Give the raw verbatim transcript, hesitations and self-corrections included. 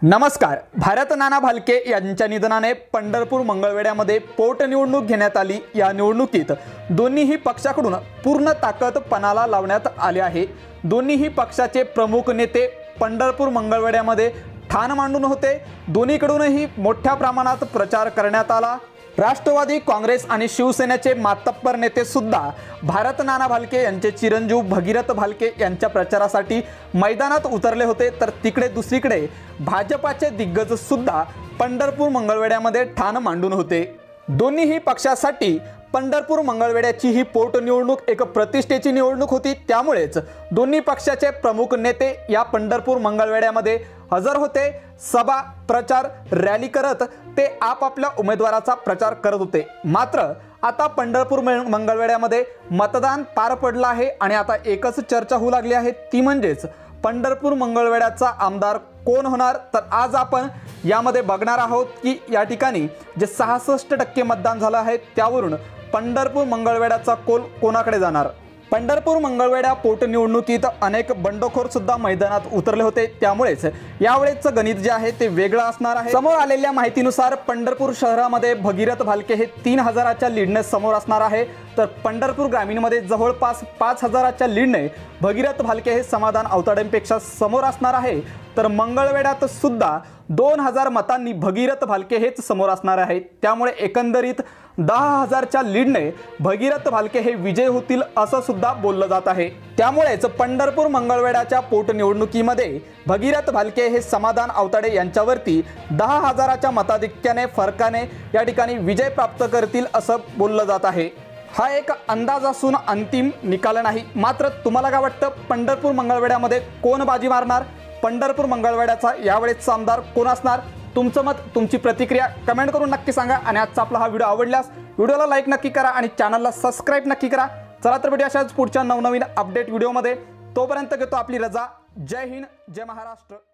नमस्कार. भारत नाना भालके यांच्या निधनाने पंढरपूर मंगळवेढ्यामध्ये पोटनिवडणूक घेण्यात आली. या निवडणुकीत दोन्हीही पक्षाकडून पूर्ण ताकद पणाला लावण्यात आली आहे. दोन्हीही पक्षाचे प्रमुख नेते पंढरपूर मंगळवेढ्यामध्ये ठाण मांडून होते. दोन्हीकडूनही मोठ्या प्रमाणात प्रचार करण्यात आला. राष्ट्रवादी काँग्रेस आणि शिवसेनेचे मातब्बर नेते सुद्धा भारत नाना भालके यांचे चिरंजीव भगीरथ भालके यांच्या प्रचारासाठी मैदानात उतरले होते. तर तिकडे दुसरीकडे भाजपाचे दिग्गज सुद्धा पंढरपूर मंगळवेढ्यामध्ये ठाण मांडून होते. दोन्हीही पक्षासाठी पंढरपूर मंगळवेढ्याची ही पोटनिवडणूक एक प्रतिष्ठेची निवडणूक होती. त्यामुळेच दोन्ही पक्षाचे प्रमुख नेते या पंढरपूर मंगळवेढ्यामध्ये हजर होते. सभा, प्रचार, रॅली करत ते आपापल्या उमेदवाराचा प्रचार करत होते. मात्र आता पंढरपूर मंगळवेढ्यामध्ये मतदान पार पडलं आहे आणि आता एकच चर्चा होऊ लागली आहे, ती म्हणजेच पंढरपूर मंगळवेढ्याचा आमदार कोण होणार. तर आज आपण यामध्ये बघणार आहोत की या ठिकाणी जे सहासष्ट टक्के मतदान झालं आहे त्यावरून पंढरपूर मंगळवेढ्याचा कोल कोणाकडे जाणार. पंढरपूर मंगळवेढ्या पोटनिवडणुकीत अनेक बंडखोर सुद्धा मैदानात उतरले होते. त्यामुळेच यावेळेचं गणित जे आहे ते वेगळं असणार आहे. समोर आलेल्या माहितीनुसार पंढरपूर शहरामध्ये भगीरथ भालके हे तीन हजाराच्या लीडने समोर असणार आहे. तर पंढरपूर ग्रामीणमध्ये जवळपास पाच हजाराच्या लीडने भगीरथ भालके हे समाधान अवताडेंपेक्षा समोर असणार आहे. तर मंगळवेढ्यात सुद्धा दोन हजार मतांनी भगीरथ भालके हेच समोर असणार आहे. त्यामुळे एकंदरीत दहा हजारच्या लीडने भगीरथ भालके हे विजय होतील असं सुद्धा बोललं जात आहे. त्यामुळेच पंढरपूर मंगळवेढ्याच्या पोटनिवडणुकीमध्ये भगीरथ भालके हे समाधान अवताडे यांच्यावरती दहा हजाराच्या मताधिक्याने फरकाने या ठिकाणी विजय प्राप्त करतील असं बोललं जात आहे. हा एक अंदाज असून अंतिम निकाल नाही. मात्र तुम्हाला काय वाटतं, पंढरपूर मंगळवेढ्यामध्ये कोण बाजी मारणार? पंढरपूर मंगळवेढ्याचा यावेळेचा आमदार कोण असणार? तुमचं मत, तुमची प्रतिक्रिया कमेंट करून नक्की सांगा. आणि आजचा आपला हा व्हिडिओ आवडल्यास व्हिडिओला लाईक नक्की करा आणि चॅनलला सबस्क्राईब नक्की करा. चला तर भेटूया अशाच पुढच्या नवनवीन अपडेट व्हिडिओमध्ये. तोपर्यंत घेतो आपली रजा. जय हिंद, जय महाराष्ट्र.